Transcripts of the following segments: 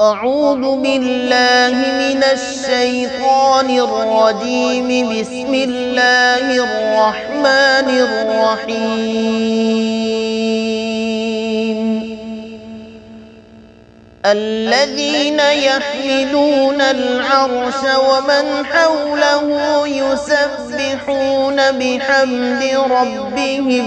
أعوذ بالله من الشيطان الرجيم. بسم الله الرحمن الرحيم. الذين يحملون العرش ومن حوله يسبحون بحمد ربهم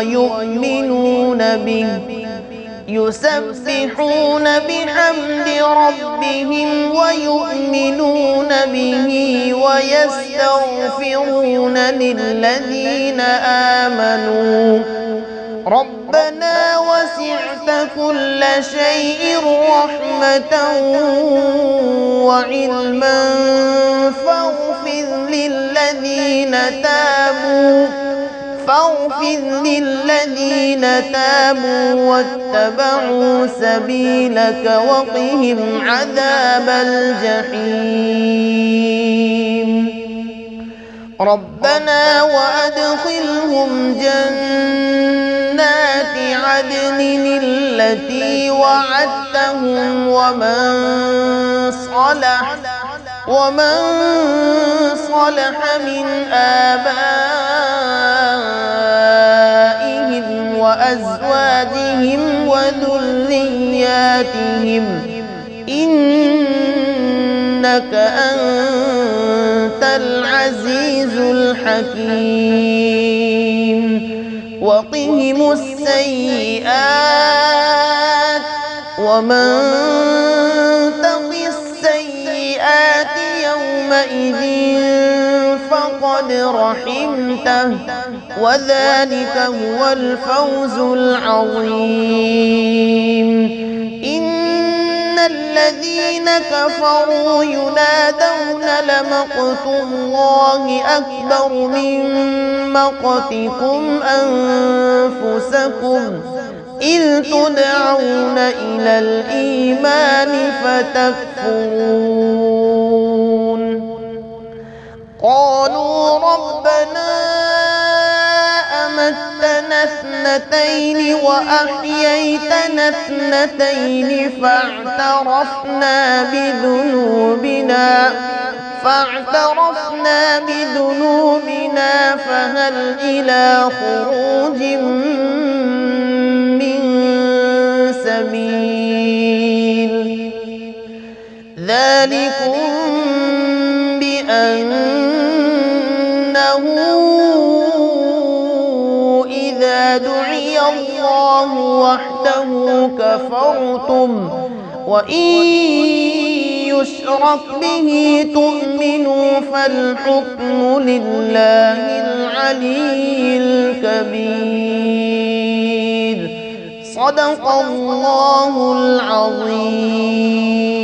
ويؤمنون به ويستغفرون للذين آمنوا ربنا وسعت كل شيء رحمة وعلما فاغفر للذين تابوا واتبعوا سبيلك وقهم عذاب الجحيم. ربنا وأدخلهم جنات عدن التي وعدتهم ومن صلح من آبائهم وأزواجهم وذرياتهم إنك أنت العزيز الحكيم. وقهم السيئات ومن تق السيئات يومئذ فقد رحمته وذلك هو الفوز العظيم. إن الذين كفروا ينادون لمقت الله أكبر من مقتكم أنفسكم إذ تدعون إلى الإيمان فتكفرون. قالوا ربنا أمتنا اثنتين وأحييتنا اثنتين فاعترفنا بذنوبنا فهل إلى خروج من سبيل. ذلكم بأنه إذا دعي الله وحده كفرتم وإن يشرك به تؤمنوا فالحكم لله العلي الكبير. صدق الله العظيم.